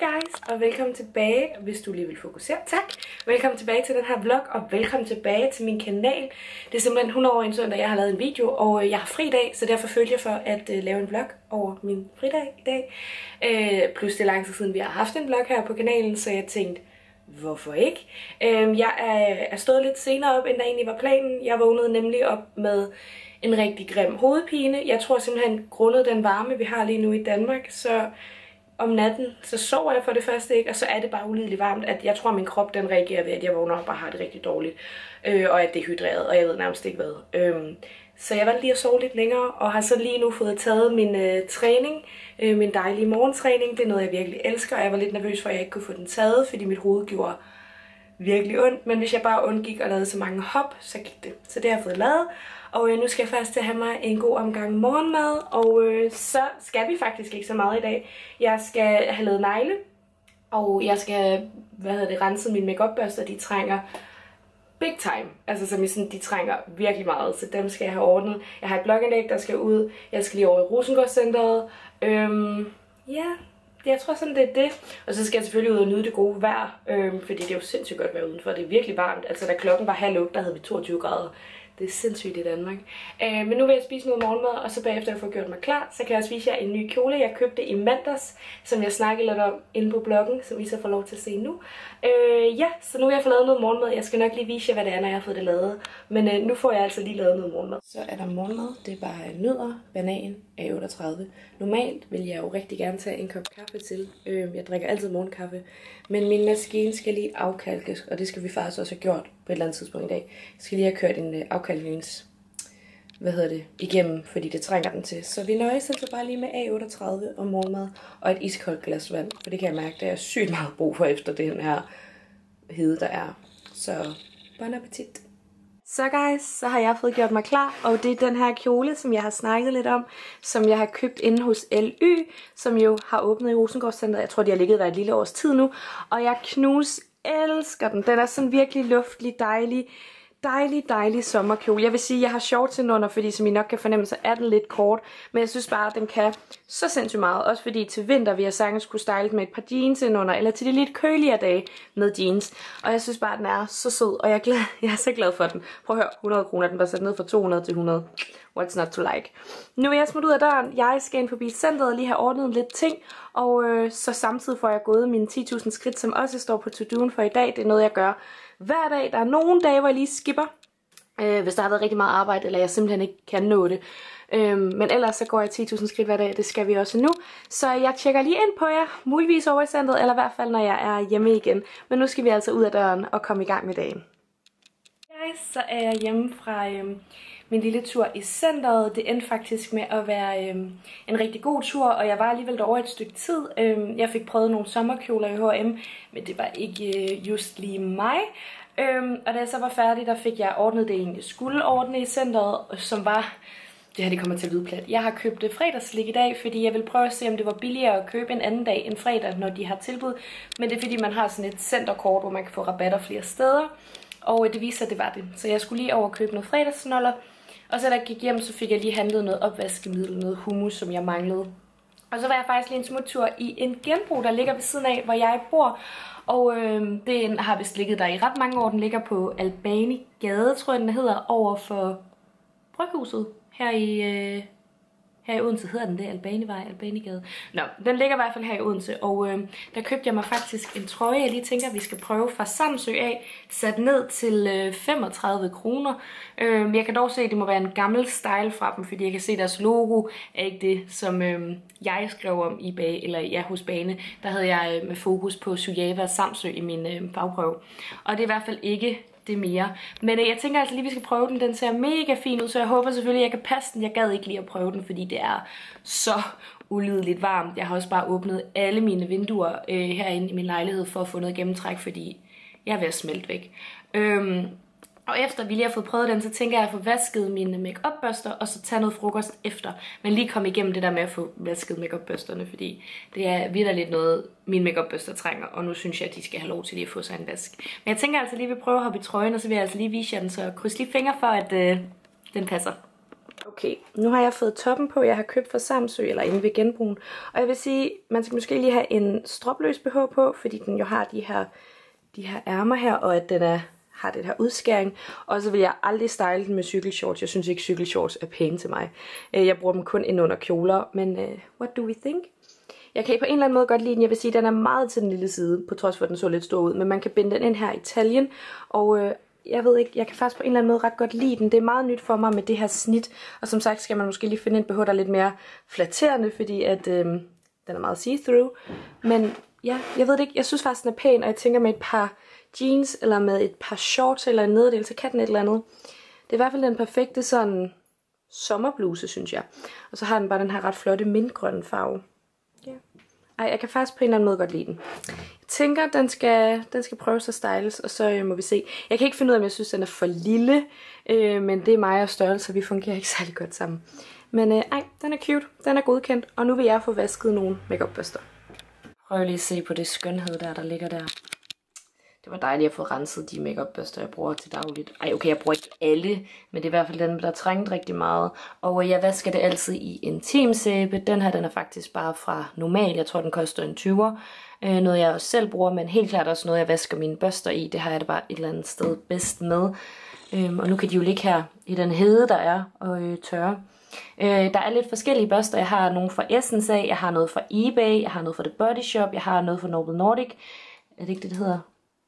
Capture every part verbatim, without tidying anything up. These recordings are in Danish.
guys, og velkommen tilbage, hvis du lige vil fokusere, tak. Velkommen tilbage til den her vlog, og velkommen tilbage til min kanal. Det er simpelthen hundrede år en søndag, jeg har lavet en video, og jeg har fri dag, så derfor følger jeg for at uh, lave en vlog over min fridag i dag. Uh, plus det er lang tid siden, vi har haft en vlog her på kanalen, så jeg tænkte, hvorfor ikke? Uh, jeg er, er stået lidt senere op, end der egentlig var planen. Jeg vågnede nemlig op med en rigtig grim hovedpine. Jeg tror simpelthen, grundet den varme, vi har lige nu i Danmark, så om natten, så sover jeg for det første ikke, og så er det bare ulideligt varmt, at jeg tror, at min krop den reagerer ved, at jeg vågner op og har det rigtig dårligt, øh, og at det er dehydreret, og jeg ved nærmest ikke hvad. Øhm, så jeg valgte lige at sove lidt længere, og har så lige nu fået taget min øh, træning, øh, min dejlige morgentræning. Det er noget, jeg virkelig elsker, og jeg var lidt nervøs for, at jeg ikke kunne få den taget, fordi mit hoved gjorde virkelig ondt, men hvis jeg bare undgik at lave så mange hop, så gik det. Så det har jeg fået lavet. Og øh, nu skal jeg først til at have mig en god omgang morgenmad, og øh, så skal vi faktisk ikke så meget i dag. Jeg skal have lavet negle, og jeg skal, hvad hedder det, rense mine make-up-børster, de trænger big time. Altså som i sådan, de trænger virkelig meget, så dem skal jeg have ordnet. Jeg har et blogindlæg, der skal ud. Jeg skal lige over i Rosengårdscenteret. Øhm, ja, jeg tror sådan, det er det. Og så skal jeg selvfølgelig ud og nyde det gode vejr, øhm, fordi det er jo sindssygt godt vejr udenfor. Det er virkelig varmt. Altså da klokken var halv otte, der havde vi toogtyve grader. Det er sindssygt i Danmark. Øh, men nu vil jeg spise noget morgenmad, og så bagefter jeg får gjort mig klar, så kan jeg også vise jer en ny kjole, jeg købte i mandags, som jeg snakkede lidt om inde på bloggen, som I så får lov til at se nu. Øh, ja, så nu vil jeg få lavet noget morgenmad. Jeg skal nok lige vise jer, hvad det er, når jeg har fået det lavet. Men øh, nu får jeg altså lige lavet noget morgenmad. Så er der morgenmad. Det er bare nødder, banan, A otteogtredive. Normalt vil jeg jo rigtig gerne tage en kop kaffe til. Øh, jeg drikker altid morgenkaffe. Men min maskine skal lige afkalkes, og det skal vi faktisk også have gjort på et eller andet tidspunkt i dag. Jeg skal lige have kørt en øh, afkalknings, hvad hedder det, igennem, fordi det trænger den til. Så vi nøjes altså bare lige med A otteogtredive og morgenmad og et iskoldt glas vand, for det kan jeg mærke, der er sygt meget brug for efter den her hede, der er. Så bon appetit. Så guys, så har jeg fået gjort mig klar, og det er den her kjole, som jeg har snakket lidt om, som jeg har købt inde hos L Y, som jo har åbnet i Rosengårdscenteret. Jeg tror, de har ligget der et lille års tid nu, og jeg knus elsker den. Den er sådan virkelig luftlig, dejlig, dejlig, dejlig sommerkjole. Jeg vil sige, at jeg har shorts indenunder, fordi som I nok kan fornemme, så er den lidt kort. Men jeg synes bare, at den kan så sindssygt meget. Også fordi til vinter vil jeg sagtens kunne style med et par jeans indenunder, eller til de lidt køligere dage med jeans. Og jeg synes bare, at den er så sød, og jeg er, glad, jeg er så glad for den. Prøv at høre, hundrede kroner, den var sat ned fra to hundrede til hundrede. What's not to like? Nu er jeg smudt ud af døren. Jeg skal ind forbi centret og lige have ordnet lidt ting. Og øh, så samtidig får jeg gået mine ti tusind skridt, som også står på to-doen for i dag. Det er noget, jeg gør hver dag. Der er nogle dage, hvor jeg lige skipper, øh, hvis der har været rigtig meget arbejde, eller jeg simpelthen ikke kan nå det. Øh, men ellers så går jeg ti tusind skridt hver dag, det skal vi også nu. Så jeg tjekker lige ind på jer, muligvis over i centret, eller i hvert fald, når jeg er hjemme igen. Men nu skal vi altså ud af døren og komme i gang med dagen. Guys, så er jeg hjemme fra øh, min lille tur i centret. Det endte faktisk med at være øh, en rigtig god tur, og jeg var alligevel derovre et stykke tid. Øh, jeg fik prøvet nogle sommerkjoler i H og M, men det var ikke øh, just lige mig. Øh, og da jeg så var færdig, der fik jeg ordnet det, jeg egentlig skulle ordne i centret, som var, det her det kommer til at lyde plat. Jeg har købt fredagsslik i dag, fordi jeg vil prøve at se, om det var billigere at købe en anden dag end fredag, når de har tilbud. Men det er fordi, man har sådan et centerkort, hvor man kan få rabatter flere steder. Og det viser, at det var det. Så jeg skulle lige over og købe noget fredagssnoller. Og så da jeg gik hjem, så fik jeg lige handlet noget opvaskemiddel, noget hummus, som jeg manglede. Og så var jeg faktisk lige en smuttur i en genbrug, der ligger ved siden af, hvor jeg bor. Og øh, den har vist ligget der i ret mange år. Den ligger på Albani Gade, tror jeg den hedder, over for Bryghuset her i... Øh Her i Odense hedder den det, Albanivej, Albanigade. Nå, den ligger i hvert fald her i Odense, og øh, der købte jeg mig faktisk en trøje, jeg lige tænker, at vi skal prøve fra Samsø af, sat ned til øh, femogtredive kroner. Øh, jeg kan dog se, at det må være en gammel style fra dem, fordi jeg kan se, at deres logo er ikke det, som øh, jeg skrev om i bag, eller ja, hos Bane. Der havde jeg øh, med fokus på Sujava og Samsø i min øh, fagprøve. Og det er i hvert fald ikke det mere. Men øh, jeg tænker altså lige, at vi skal prøve den. Den ser mega fin ud, så jeg håber selvfølgelig, at jeg kan passe den. Jeg gad ikke lige at prøve den, fordi det er så ulideligt varmt. Jeg har også bare åbnet alle mine vinduer øh, herinde i min lejlighed for at få noget gennemtræk, fordi jeg er ved at smelte væk. Øhm, og efter vi lige har fået prøvet den, så tænker jeg at få vasket mine make-up-børster, og så tage noget frokost efter. Men lige komme igennem det der med at få vasket make-up-børsterne, fordi det er vitterligt noget, mine make-up-børster trænger, og nu synes jeg, at de skal have lov til lige at få sig en vask. Men jeg tænker altså lige, at vi prøver at hoppe i trøjen, og så vil jeg altså lige vise jer den, så kryds lige fingre for, at øh, den passer. Okay, nu har jeg fået toppen på, jeg har købt fra Samsø, eller inde ved genbrugen. Og jeg vil sige, man skal måske lige have en stropløs B H på, fordi den jo har de her, de her ærmer her, og at den er, har det her udskæring. Og så vil jeg aldrig style den med cykelshorts. Jeg synes ikke, cykelshorts er pæne til mig. Jeg bruger dem kun ind under kjoler, men uh, what do we think? Jeg kan på en eller anden måde godt lide den. Jeg vil sige, at den er meget til den lille side, på trods for at den så lidt stor ud. Men man kan binde den ind her i taljen, og øh, jeg ved ikke, jeg kan faktisk på en eller anden måde ret godt lide den. Det er meget nyt for mig med det her snit. Og som sagt skal man måske lige finde en B H, der er lidt mere flatterende, fordi at øh, den er meget see-through. Men ja, jeg ved det ikke. Jeg synes faktisk, den er pæn, og jeg tænker med et par jeans, eller med et par shorts, eller en nederdel, så kan den et eller andet. Det er i hvert fald den perfekte sådan sommerbluse, synes jeg. Og så har den bare den her ret flotte mintgrønne farve. Ja. Ej, jeg kan faktisk på en eller anden måde godt lide den. Jeg tænker, den skal, den skal prøves at styles, og så øh, må vi se. Jeg kan ikke finde ud af, om jeg synes, den er for lille, øh, men det er mig og størrelse, så vi fungerer ikke særlig godt sammen. Men øh, ej, den er cute, den er godkendt, og nu vil jeg få vasket nogle make-up-børster. Prøv lige at se på det skønhed der, der ligger der. Det var dejligt at få renset de make-up-børster, jeg bruger til dagligt. Ej, okay, jeg bruger ikke alle, men det er i hvert fald den, der trængte rigtig meget. Og jeg vasker det altid i en Intimsæbe. Den her, den er faktisk bare fra normal. Jeg tror, den koster en tyver. Øh, noget, jeg også selv bruger, men helt klart også noget, jeg vasker mine børster i. Det har jeg da bare et eller andet sted bedst med. Øhm, og nu kan de jo ligge her i den hede, der er, og øh, tørre. Øh, der er lidt forskellige børster. Jeg har nogle fra Essence af, jeg har noget fra eBay, jeg har noget fra The Body Shop, jeg har noget fra Noble Nordic. Er det ikke det, det hedder?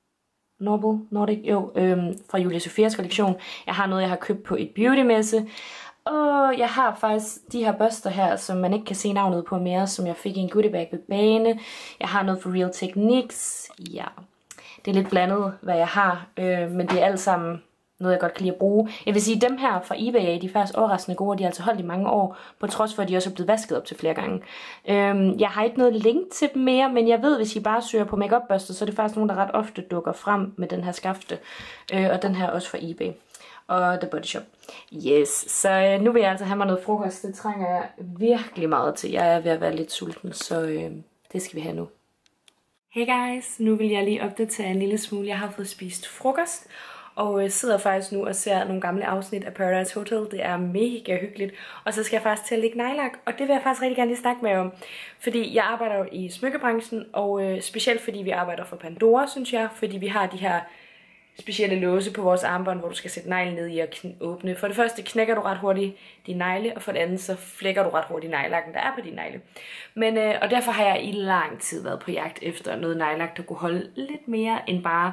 Noble Nordic, jo, øhm, fra Julia Sophias kollektion. Jeg har noget, jeg har købt på et beautymesse. Og jeg har faktisk de her børster her, som man ikke kan se navnet på mere, som jeg fik i en goodiebag ved Bane. Jeg har noget fra Real Techniques. Ja, det er lidt blandet, hvad jeg har, øh, men det er alt sammen noget, jeg godt kan lide at bruge. Jeg vil sige, at dem her fra eBay, de er faktisk overraskende gode, og de har altså holdt i mange år, på trods for, at de også er blevet vasket op til flere gange. Øhm, jeg har ikke noget link til dem mere, men jeg ved, hvis I bare søger på make-up børster, så er det faktisk nogen, der ret ofte dukker frem med den her skafte. Øh, og den her også fra eBay. Og The Body Shop. Yes, så øh, nu vil jeg altså have mig noget frokost. Det trænger jeg virkelig meget til. Jeg er ved at være lidt sulten, så øh, det skal vi have nu. Hey guys, nu vil jeg lige opdatere en lille smule. Jeg har fået spist frokost. Og jeg sidder faktisk nu og ser nogle gamle afsnit af Paradise Hotel. Det er mega hyggeligt. Og så skal jeg faktisk til at lægge nejlak. Og det vil jeg faktisk rigtig gerne lige snakke med om. Fordi jeg arbejder jo i smykkebranchen. Og øh, specielt fordi vi arbejder for Pandora, synes jeg. Fordi vi har de her specielle låse på vores armbånd, hvor du skal sætte neglen ned i og åbne. For det første knækker du ret hurtigt din negle. Og for det andet så flækker du ret hurtigt nejlakken, der er på din negle. Men, øh, og derfor har jeg i lang tid været på jagt efter noget nejlak, der kunne holde lidt mere end bare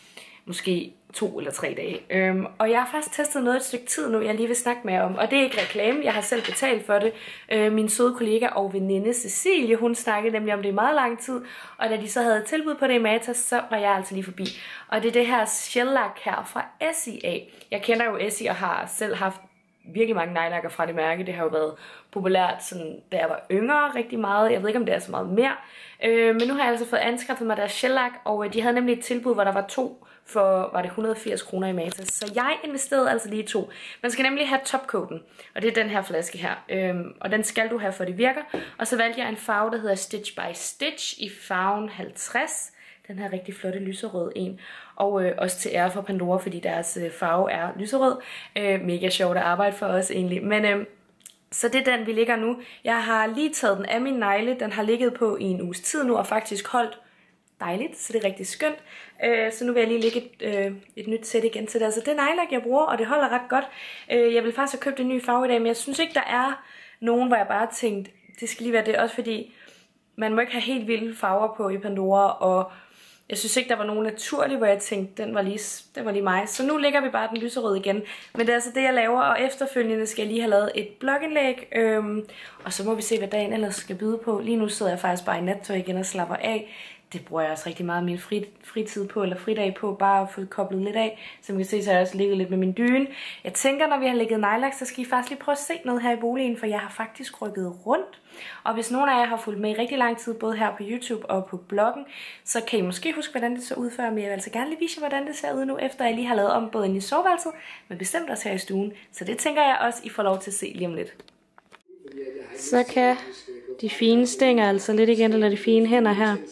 måske to eller tre dage. Øhm, og jeg har faktisk testet noget et stykke tid nu, jeg lige vil snakke med om. Og det er ikke reklame, jeg har selv betalt for det. Øh, min søde kollega og veninde Cecilie, hun snakkede nemlig om det i meget lang tid. Og da de så havde tilbud på det i Matas, så var jeg altså lige forbi. Og det er det her shellac her fra Essie af. Jeg kender jo Essie og har selv haft virkelig mange nejlakker fra det mærke. Det har jo været populært, sådan, da jeg var yngre rigtig meget. Jeg ved ikke, om det er så meget mere. Øh, men nu har jeg altså fået anskaffet mig deres shellac, og øh, de havde nemlig et tilbud, hvor der var to for, var det et hundrede og firs kroner i Matas. Så jeg investerede altså lige to. Man skal nemlig have topcoaten, og det er den her flaske her. Øhm, og den skal du have, for det virker. Og så valgte jeg en farve, der hedder Stitch by Stitch i farven halvtreds. Den her rigtig flotte lyserød en. Og øh, også til ære for Pandora, fordi deres øh, farve er lyserød. Øh, mega sjovt at arbejde for os egentlig. Men øh, så det er den, vi ligger nu. Jeg har lige taget den af min negle. Den har ligget på i en uges tid nu og faktisk holdt dejligt, så det er rigtig skønt. Øh, så nu vil jeg lige lægge et, øh, et nyt sæt igen til det. Altså det er nejlak, jeg bruger, og det holder ret godt. Øh, jeg vil faktisk have købt en ny farve i dag, men jeg synes ikke, der er nogen, hvor jeg bare tænkte, det skal lige være det. Også fordi man må ikke have helt vilde farver på i Pandora, og jeg synes ikke, der var nogen naturlig, hvor jeg tænkte, den var lige, den var lige mig. Så nu lægger vi bare den lyserøde igen. Men det er altså det, jeg laver, og efterfølgende skal jeg lige have lavet et blogindlæg. Øhm, og så må vi se, hvad dagen ellers skal byde på. Lige nu sidder jeg faktisk bare i nattøj igen og slapper af. Det bruger jeg også rigtig meget min fri, fritid på, eller fridag på, bare at få koblet lidt af. Som I kan se, så har jeg også ligget lidt med min dyne. Jeg tænker, når vi har lægget nejlak, så skal I faktisk lige prøve at se noget her i boligen, for jeg har faktisk rykket rundt. Og hvis nogen af jer har fulgt med i rigtig lang tid, både her på YouTube og på bloggen, så kan I måske huske, hvordan det så ud før. Men jeg vil altså gerne lige vise jer, hvordan det ser ud nu, efter jeg lige har lavet om både inde i soveværelset, men bestemt også her i stuen. Så det tænker jeg også, I får lov til at se lige om lidt. Så kan de fine stænger altså lidt igen, eller de fine hænder her,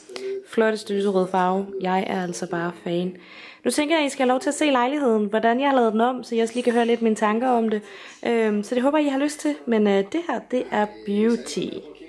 flotteste lyserøde farve. Jeg er altså bare fan. Nu tænker jeg, at I skal have lov til at se lejligheden, hvordan jeg har lavet den om, så jeg også lige kan høre lidt mine tanker om det. Øhm, så det håber I har lyst til, men øh, det her, det er beauty.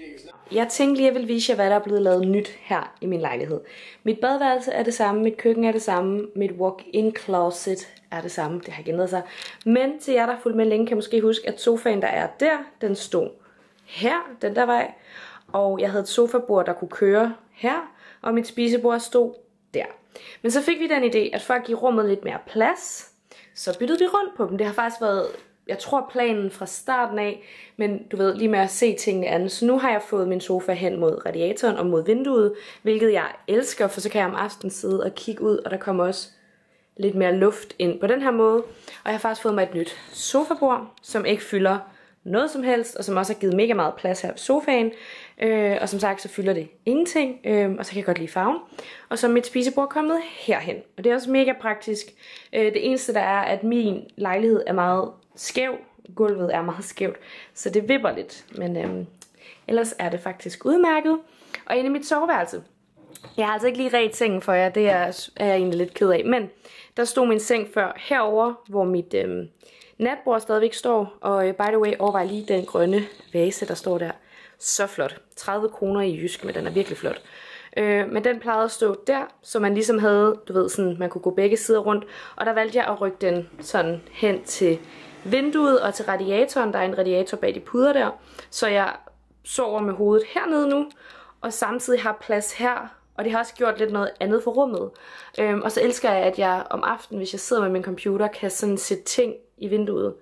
Jeg tænkte lige, at jeg vil vise jer, hvad der er blevet lavet nyt her i min lejlighed. Mit badeværelse er det samme, mit køkken er det samme, mit walk-in closet er det samme, det har ikke ændret sig. Men til jer, der har fulgt med længe, kan måske huske, at sofaen, der er der, den stod her, den der vej. Og jeg havde et sofabord, der kunne køre her, og mit spisebord stod der. Men så fik vi den idé, at for at give rummet lidt mere plads, så byttede vi rundt på dem. Det har faktisk været, jeg tror, planen fra starten af, men du ved, lige med at se tingene andet. Så nu har jeg fået min sofa hen mod radiatoren og mod vinduet, hvilket jeg elsker, for så kan jeg om aftenen sidde og kigge ud, og der kommer også lidt mere luft ind på den her måde. Og jeg har faktisk fået mig et nyt sofabord, som ikke fylder noget som helst, og som også har givet mega meget plads her på sofaen. Øh, og som sagt, så fylder det ingenting, øh, og så kan jeg godt lide farven. Og så er mit spisebord kommet herhen, og det er også mega praktisk. Øh, det eneste der er, at min lejlighed er meget skæv, gulvet er meget skævt, så det vipper lidt, men øh, ellers er det faktisk udmærket. Og inde i mit soveværelse, jeg har altså ikke lige ret sengen for jer, det er, er jeg egentlig lidt ked af, men der stod min seng før herover, hvor mit øh, natbord stadigvæk står, og øh, by the way, overvej lige den grønne vase, der står der. Så flot. tredive kroner i jysk, men den er virkelig flot. Øh, men den plejede at stå der, så man ligesom havde, du ved, sådan, man kunne gå begge sider rundt. Og der valgte jeg at rykke den sådan hen til vinduet og til radiatoren. Der er en radiator bag de puder der. Så jeg sover med hovedet hernede nu, og samtidig har plads her. Og det har også gjort lidt noget andet for rummet. Øh, og så elsker jeg, at jeg om aftenen, hvis jeg sidder med min computer, kan sådan sætte ting i vinduet.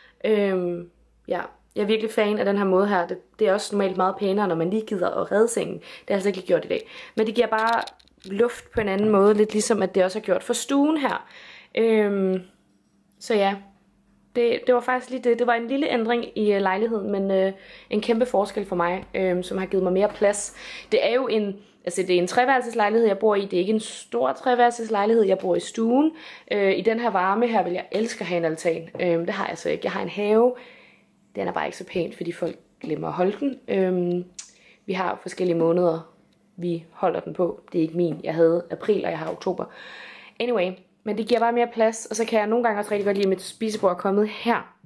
Øh, ja. Jeg er virkelig fan af den her måde her. Det, det er også normalt meget pænere, når man lige gider at redde sengen. Det har jeg altså ikke lige gjort i dag. Men det giver bare luft på en anden måde. Lidt ligesom at det også har gjort for stuen her. Øhm, så ja, det, det var faktisk lige det. Det var en lille ændring i uh, lejligheden, men uh, en kæmpe forskel for mig, øh, som har givet mig mere plads. Det er jo en, altså det er en treværelseslejlighed, jeg bor i. Det er ikke en stor treværelseslejlighed, jeg bor i stuen. Øh, I den her varme her vil jeg elske at have en altan. Øh, det har jeg så ikke. Jeg har en have. Den er bare ikke så pænt, fordi folk glemmer at holde den. Øhm, vi har forskellige måneder, vi holder den på. Det er ikke min. Jeg havde april, og jeg har oktober. Anyway, men det giver bare mere plads, og så kan jeg nogle gange også rigtig godt lide, at mit spisebord er kommet her,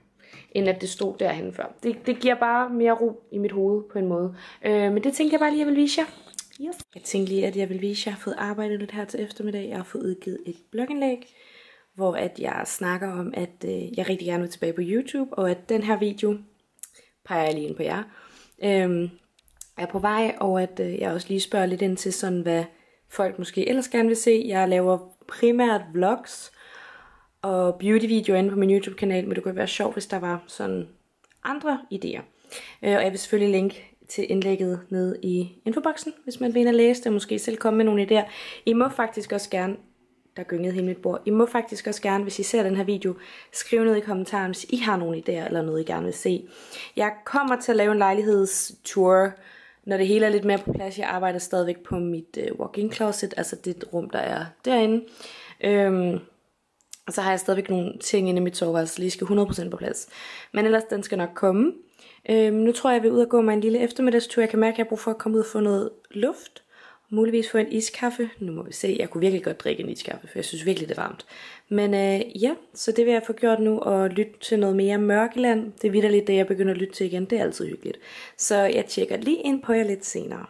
end at det stod derhen før. Det, det giver bare mere ro i mit hoved på en måde. Øh, men det tænkte jeg bare lige, at jeg vil vise jer. Yes. Jeg tænkte lige, at jeg vil vise jer. Jeg har fået arbejdet lidt her til eftermiddag. Jeg har fået udgivet et blogindlæg, hvor at jeg snakker om, at øh, jeg rigtig gerne vil tilbage på YouTube, og at den her video, peger jeg lige ind på jer, øh, er på vej, og at øh, jeg også lige spørger lidt ind til sådan, hvad folk måske ellers gerne vil se. Jeg laver primært vlogs og beauty-videoer inde på min YouTube-kanal, men det kunne være sjovt, hvis der var sådan andre idéer. Øh, og jeg vil selvfølgelig linke til indlægget nede i infoboksen, hvis man vil ind og læse det, og måske selv komme med nogle idéer. I må faktisk også gerne, der gyngede hele mit bord, I må faktisk også gerne, hvis I ser den her video, skrive ned i kommentaren, hvis I har nogle idéer, eller noget I gerne vil se. Jeg kommer til at lave en lejlighedstur, når det hele er lidt mere på plads. Jeg arbejder stadigvæk på mit uh, walk-in closet, altså det rum, der er derinde. Øhm, og så har jeg stadigvæk nogle ting inde i mit soveværelse, så lige skal hundrede procent på plads. Men ellers, den skal nok komme. Øhm, nu tror jeg, jeg vil ud og gå mig en lille eftermiddagstur. Jeg kan mærke, at jeg har brug for at komme ud og få noget luft. Muligvis få en iskaffe. Nu må vi se. Jeg kunne virkelig godt drikke en iskaffe, for jeg synes virkelig, det er varmt. Men øh, ja, så det vil jeg få gjort nu, og lytte til noget mere Mørkeland. Det er vitterligt det, jeg begynder at lytte til igen. Det er altid hyggeligt. Så jeg tjekker lige ind på jer lidt senere.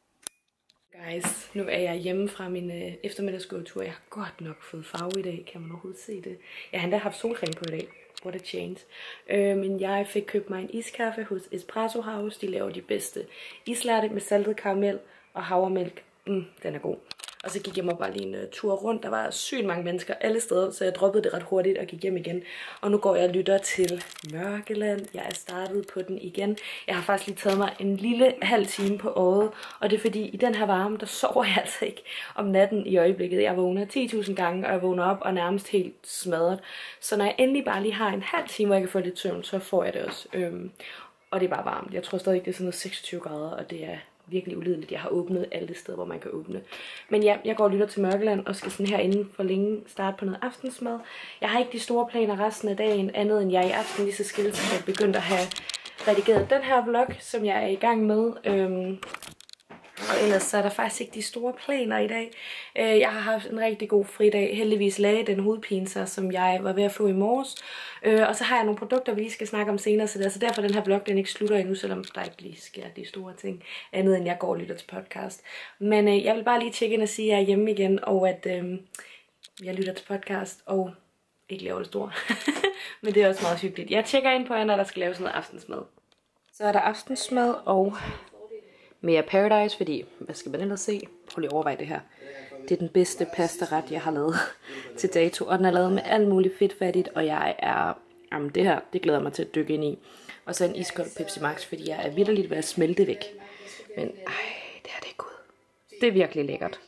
Guys, nu er jeg hjemme fra min øh, eftermiddagsgåtur. Jeg har godt nok fået farve i dag. Kan man overhovedet se det? Jeg har endda haft solcreme på i dag. What a change. Øh, men jeg fik købt mig en iskaffe hos Espresso House. De laver de bedste islatte med saltet karamel og havremælk. Mm, den er god. Og så gik jeg mig bare lige en uh, tur rundt. Der var sygt mange mennesker alle steder, så jeg droppede det ret hurtigt og gik hjem igen. Og nu går jeg og lytter til Mørkeland. Jeg er startet på den igen. Jeg har faktisk lige taget mig en lille halv time på året. Og det er fordi, i den her varme, der sover jeg altså ikke om natten i øjeblikket. Jeg vågner ti tusind gange, og jeg vågner op og nærmest helt smadret. Så når jeg endelig bare lige har en halv time, hvor jeg kan få lidt søvn, så får jeg det også. Øhm, og det er bare varmt. Jeg tror stadig, det er sådan noget seksogtyve grader, og det er virkelig ulideligt. Jeg har åbnet alle de steder, hvor man kan åbne. Men ja, jeg går og lytter til Mørkeland og skal sådan herinde for længe starte på noget aftensmad. Jeg har ikke de store planer resten af dagen, andet end jeg i aften lige så skilt har begyndt at have redigeret den her vlog, som jeg er i gang med. Øhm, Og ellers så er der faktisk ikke de store planer i dag. Øh, jeg har haft en rigtig god fridag. Heldigvis lagde den hovedpine sig, som jeg var ved at få i morges. Øh, og så har jeg nogle produkter, vi lige skal snakke om senere. Så det er altså derfor, den her vlog den ikke slutter endnu, selvom der ikke lige sker de store ting. Andet end jeg går og lytter til podcast. Men øh, jeg vil bare lige tjekke ind og sige, at jeg er hjemme igen, og at øh, jeg lytter til podcast, og ikke laver det store. Men det er også meget hyggeligt. Jeg tjekker ind på jer, når der skal laves noget aftensmad. Så er der aftensmad og mere Paradise, fordi, hvad skal man ellers se? Prøv lige at overveje det her. Det er den bedste pastaret, jeg har lavet til dato. Og den er lavet med alt muligt fedtfattigt, og jeg er, jamen det her, det glæder mig til at dykke ind i. Og så en iskold Pepsi Max, fordi jeg er vitterligt ved at smelte væk. Men ej, det her det er god. Det er virkelig lækkert.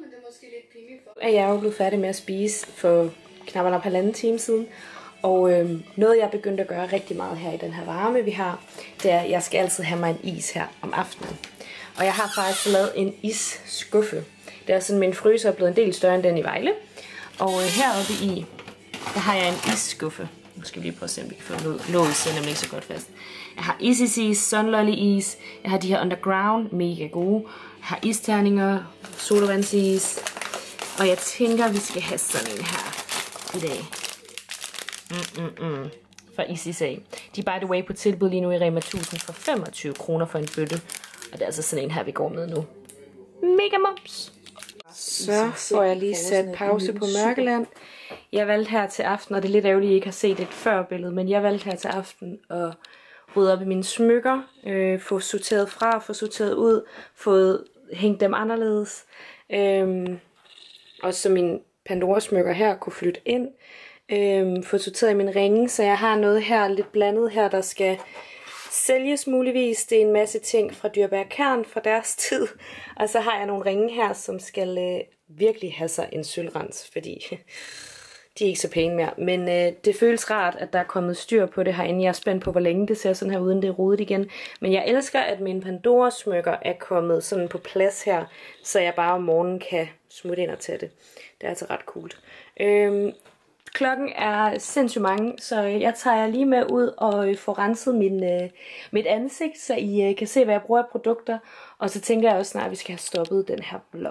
Jeg er jo blevet færdig med at spise for knap nok halvanden time siden. Og øh, noget jeg begyndte at gøre rigtig meget her i den her varme vi har, det er at jeg skal altid have mig en is her om aftenen. Og jeg har faktisk lavet en isskuffe. Det er sådan, min fryser er blevet en del større end den i Vejle. Og øh, heroppe i, der har jeg en isskuffe. Nu skal vi lige prøve at se, om vi kan få noget. Låget sidder nemlig ikke så godt fast. Jeg har Isis is, Sunlolly is. Jeg har de her Underground, mega gode. Jeg har isterninger, sodavandsis. Og jeg tænker, vi skal have sådan en her i dag. Mm, mm, mm. Fra Isis af. De er by the way på tilbud lige nu i Rema tusind for femogtyve kroner for en bøtte. Og det er altså sådan en her, vi går med nu. Mega moms! Så får jeg lige sat pause på Mørkeland. Jeg valgte her til aften, og det er lidt ærgerligt, at I ikke har set et før billede, men jeg valgte her til aften at rydde op i mine smykker, øh, få sorteret fra, få sorteret ud, få hængt dem anderledes. Øh, og så mine Pandora-smykker her kunne flytte ind. Øh, få sorteret i mine ringe, så jeg har noget her lidt blandet her, der skal sælges muligvis. Det er en masse ting fra Dyrbær Kern fra deres tid. Og så har jeg nogle ringe her, som skal øh, virkelig have sig en sølvrens, fordi de er ikke så pæne mere. Men øh, det føles rart, at der er kommet styr på det herinde. Jeg er spændt på, hvor længe det ser sådan her, uden det er rodet igen. Men jeg elsker, at mine Pandora-smykker er kommet sådan på plads her, så jeg bare om morgenen kan smutte ind og tage det. Det er altså ret coolt. Øhm, Klokken er sindssygt mange, så jeg tager jer lige med ud og får renset min, øh, mit ansigt, så I øh, kan se, hvad jeg bruger af produkter. Og så tænker jeg også snart, at vi skal have stoppet den her vlog.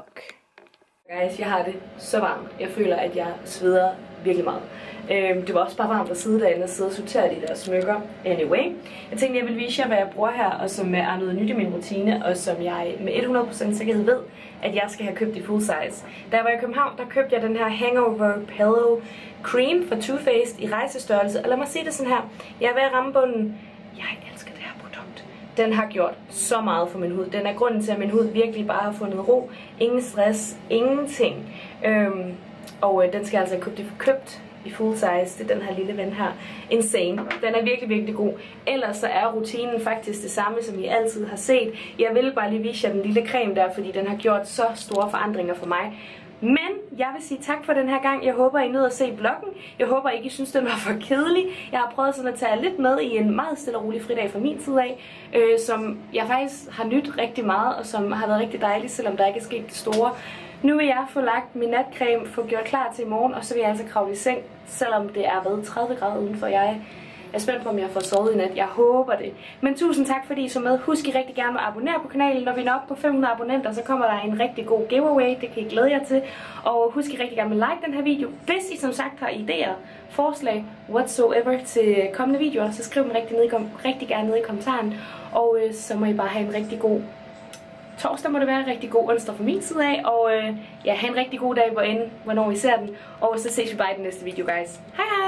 Guys, jeg har det så varmt. Jeg føler, at jeg sveder virkelig meget. Øhm, det var også bare varmt at sidde derinde og sidde og sortere de der smykker. Anyway, jeg tænkte, jeg vil vise jer, hvad jeg bruger her, og som er noget nyt i min rutine, og som jeg med hundrede procent sikkerhed ved, at jeg skal have købt i full size. Da jeg var i København, der købte jeg den her Hangover Pillow Cream fra Too Faced i rejsestørrelse. Og lad mig sige det sådan her. Jeg er ved at ramme bunden. Jeg elsker det her produkt. Den har gjort så meget for min hud. Den er grunden til, at min hud virkelig bare har fundet ro. Ingen stress. Ingenting. Øhm, og øh, den skal jeg altså købe, købt i full size. Det er den her lille ven her. Insane. Den er virkelig, virkelig god. Ellers så er rutinen faktisk det samme, som I altid har set. Jeg vil bare lige vise jer den lille creme der, fordi den har gjort så store forandringer for mig. Men jeg vil sige tak for den her gang. Jeg håber, I nød at se vloggen. Jeg håber ikke, I synes, den var for kedelig. Jeg har prøvet sådan at tage lidt med i en meget stille og rolig fridag fra min side af, øh, som jeg faktisk har nydt rigtig meget, og som har været rigtig dejligt, selvom der ikke er sket det store. Nu vil jeg få lagt min natcreme, få gjort klar til i morgen, og så vil jeg altså kravle i seng, selvom det er været tredive grader udenfor. Jeg Jeg er spændt på, om jeg får sovet i nat. Jeg håber det. Men tusind tak, fordi I så med. Husk I rigtig gerne at abonnere på kanalen. Når vi når op på fem hundrede abonnenter, så kommer der en rigtig god giveaway. Det kan I glæde jer til. Og husk I rigtig gerne at like den her video. Hvis I som sagt har idéer, forslag, whatsoever til kommende videoer, så skriv dem rigtig, ned i, rigtig gerne ned i kommentaren. Og øh, så må I bare have en rigtig god torsdag, må det være, rigtig god onsdag fra min side af. Og øh, ja, have en rigtig god dag, hvor end, hvornår I ser den. Og så ses vi bare i den næste video, guys. Hej hej!